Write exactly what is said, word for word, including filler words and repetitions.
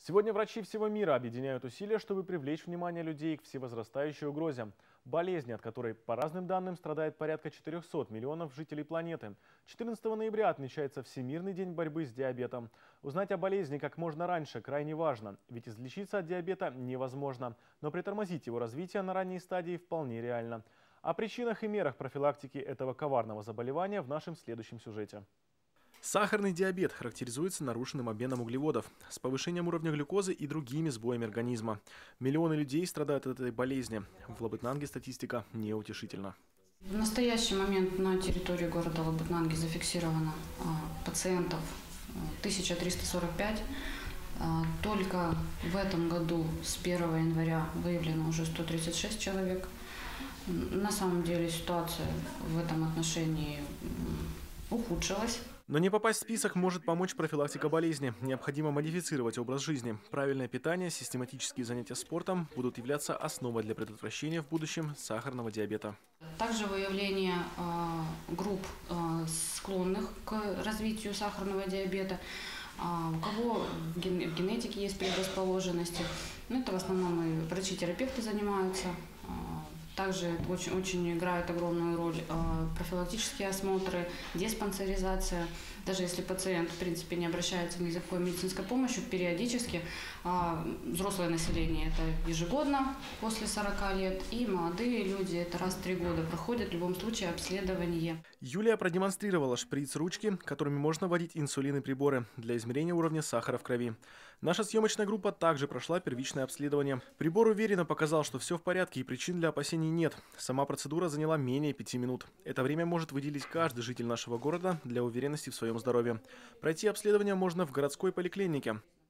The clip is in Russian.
Сегодня врачи всего мира объединяют усилия, чтобы привлечь внимание людей к всевозрастающей угрозе – болезни, от которой, по разным данным, страдает порядка четырёхсот миллионов жителей планеты. четырнадцатого ноября отмечается Всемирный день борьбы с диабетом. Узнать о болезни как можно раньше крайне важно, ведь излечиться от диабета невозможно, но притормозить его развитие на ранней стадии вполне реально. О причинах и мерах профилактики этого коварного заболевания в нашем следующем сюжете. Сахарный диабет характеризуется нарушенным обменом углеводов, с повышением уровня глюкозы и другими сбоями организма. Миллионы людей страдают от этой болезни. В Лабытнанге статистика неутешительна. В настоящий момент на территории города Лабытнанги зафиксировано а, пациентов тысяча триста сорок пять. А, только в этом году с первого января выявлено уже сто тридцать шесть человек. На самом деле ситуация в этом отношении ухудшилась. Но не попасть в список может помочь профилактика болезни. Необходимо модифицировать образ жизни. Правильное питание, систематические занятия спортом будут являться основой для предотвращения в будущем сахарного диабета. Также выявление э, групп э, склонных к развитию сахарного диабета. А у кого в генетике есть предрасположенности, ну, это в основном и врачи-терапевты занимаются. Также очень, очень играют огромную роль э, профилактические осмотры, диспансеризация. Даже если пациент, в принципе, не обращается ни за какой медицинской помощью, периодически э, взрослое население – это ежегодно после сорока лет, и молодые люди – это раз в три года проходят в любом случае обследование. Юлия продемонстрировала шприц-ручки, которыми можно вводить инсулин и приборы для измерения уровня сахара в крови. Наша съемочная группа также прошла первичное обследование. Прибор уверенно показал, что все в порядке и причин для опасений нет. Сама процедура заняла менее пяти минут. Это время может выделить каждый житель нашего города для уверенности в своем здоровье. Пройти обследование можно в городской поликлинике.